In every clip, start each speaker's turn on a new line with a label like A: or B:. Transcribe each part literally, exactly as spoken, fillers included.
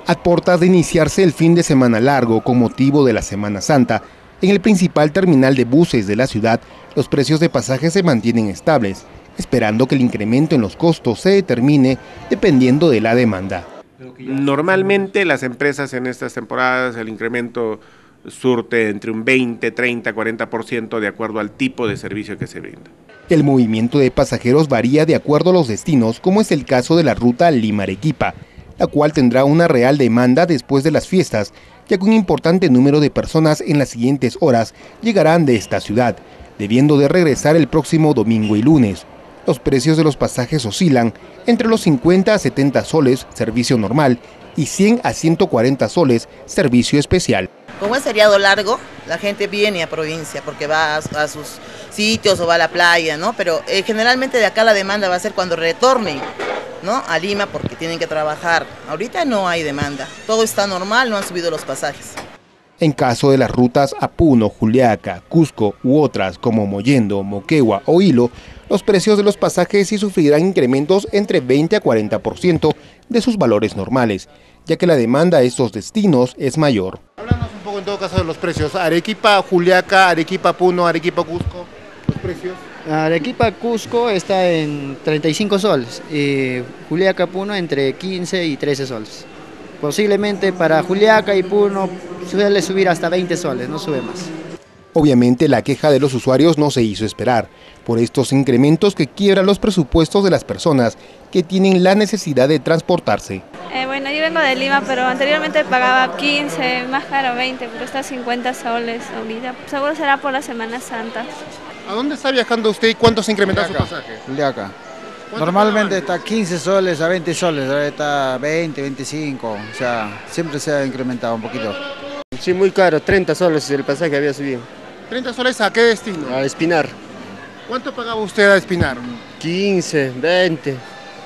A: A portas de iniciarse el fin de semana largo con motivo de la Semana Santa, en el principal terminal de buses de la ciudad, los precios de pasajes se mantienen estables, esperando que el incremento en los costos se determine dependiendo de la demanda.
B: Normalmente las empresas en estas temporadas el incremento surte entre un veinte, treinta, cuarenta por ciento de acuerdo al tipo de servicio que se brinda.
A: El movimiento de pasajeros varía de acuerdo a los destinos, como es el caso de la ruta Lima-Arequipa, la cual tendrá una real demanda después de las fiestas, ya que un importante número de personas en las siguientes horas llegarán de esta ciudad, debiendo de regresar el próximo domingo y lunes. Los precios de los pasajes oscilan entre los cincuenta a setenta soles, servicio normal, y cien a ciento cuarenta soles, servicio especial.
C: Como es feriado largo, la gente viene a provincia porque va a, a sus sitios o va a la playa, ¿no? Pero eh, generalmente de acá la demanda va a ser cuando retornen, ¿no?, a Lima porque tienen que trabajar. Ahorita no hay demanda, todo está normal, no han subido los pasajes.
A: En caso de las rutas a Puno, Juliaca, Cusco u otras como Mollendo, Moquegua o Hilo, los precios de los pasajes sí sufrirán incrementos entre veinte a cuarenta por ciento de sus valores normales, ya que la demanda a estos destinos es mayor.
D: Háblanos un poco en todo caso de los precios. Arequipa, Juliaca, Arequipa, Puno, Arequipa, Cusco, los precios.
E: Arequipa, Cusco está en treinta y cinco soles y Juliaca, Puno entre quince y trece soles. Posiblemente para Juliaca y Puno suele subir hasta veinte soles, no sube más.
A: Obviamente la queja de los usuarios no se hizo esperar, por estos incrementos que quiebran los presupuestos de las personas que tienen la necesidad de transportarse.
F: Eh, bueno, yo vengo de Lima, pero anteriormente pagaba quince, más caro veinte, pero está cincuenta soles ahorita. Seguro será por la Semana Santa.
D: ¿A dónde está viajando usted y cuánto se ha incrementado su pasaje?
G: Juliaca. Normalmente está quince soles a veinte soles, ahora está veinte, veinticinco, o sea, siempre se ha incrementado un poquito.
H: Sí, muy caro, treinta soles el pasaje que había subido.
D: ¿treinta soles a qué destino?
H: A Espinar.
D: ¿Cuánto pagaba usted a Espinar?
H: quince, veinte,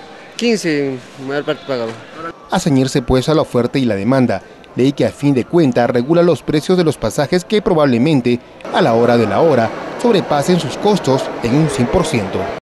H: quince, mayor parte pagaba.
A: A ceñirse pues a la oferta y la demanda, ley que a fin de cuentas regula los precios de los pasajes que probablemente, a la hora de la hora, sobrepasen sus costos en un cien por ciento.